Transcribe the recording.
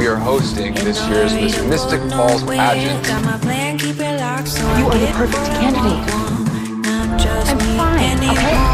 we are hosting this year's Miss Mystic Falls pageant. You are the perfect candidate. I'm fine, okay?